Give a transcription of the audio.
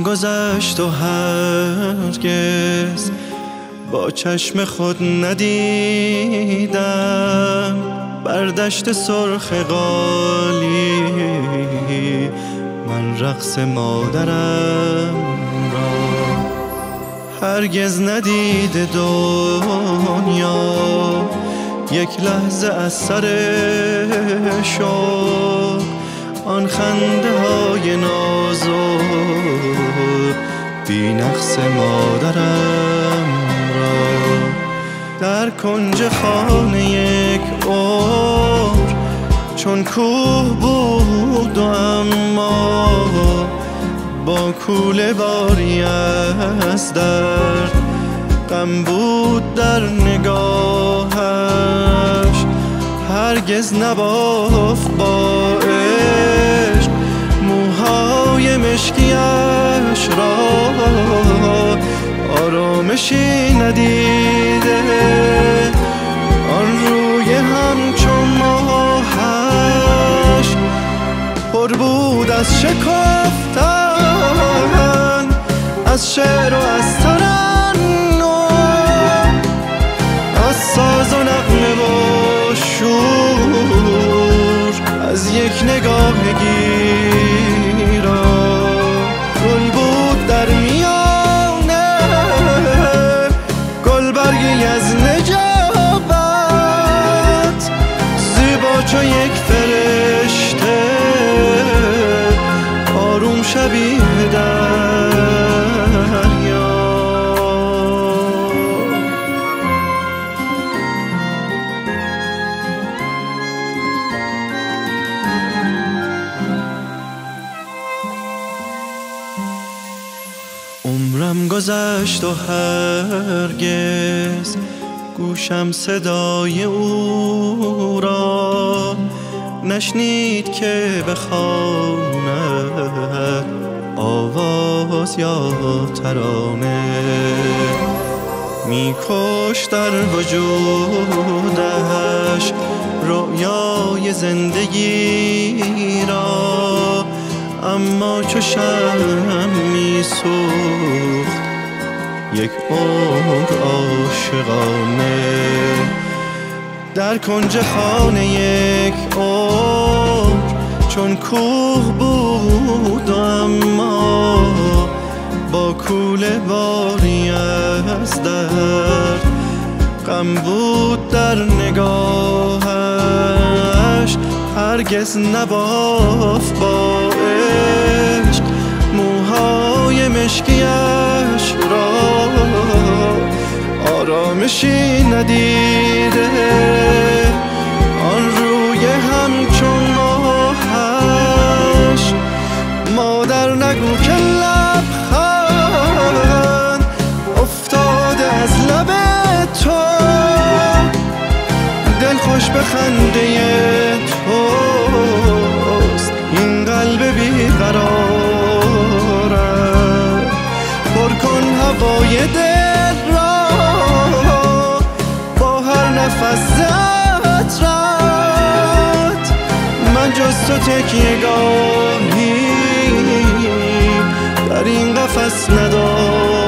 گذشت و هرگز با چشم خود ندیدم بر دشت سرخ قالی من رقص مادرم را. هرگز ندیده دنیا یک لحظه از سر شوق آن خنده های نازک بی نقص مادرم را. در کنج خانه یک عمر چون کوه بود و اما با کوله باری از درد غم بود در نگاهش. هرگز نبافت با عشق موهای مشکیش را، آرامشی ندیده آن روی همچون ماهش پر بود از شکفتن از شعر و از ترنم، از ساز و نغمه و شور، از یک نگاه گیرا. گل بود در میانه گلبرگی از نجابت، زیبا چو یک فرشته آروم شبیه دریا. عمرم گذشت و هرگز گوشم صدای او را نشنید که بخواند آواز یا ترانه. میکش در وجودش رویای زندگی را، اما چو شمع میسوخت یک عمر عاشقانه. در کنج خانه یک عمر چون کوه بود و اما با کوله باری از درد غم بود در نگاهش. هرگز نبافت با عشق موهای مشکیش را، آرامشی ندیده آن روی همچون ماهش. مادر نگو که لبخند افتاده از لب تو، دل خوش به خنده توست این قلب بیقرارم. پر کن هوای دل را با هر نفس عطرت، من جز تو تکیه گاهی در این قفس ندارم.